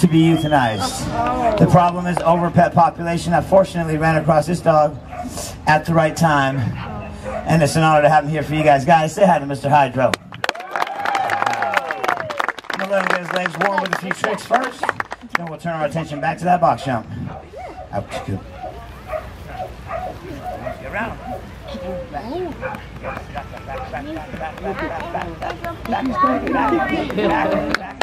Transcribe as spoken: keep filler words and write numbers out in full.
to be euthanized. The problem is over pet population. I fortunately ran across this dog at the right time, and it's an honor to have him here for you guys. Guys, say hi to Mister Hydro. I'm gonna let him get his legs warm with a few tricks first, then we'll turn our attention back to that box jump. Ouch, good. Get around. Back, back, back, back, back, back, back, back, back, back, back, back, back, back, back, back, back.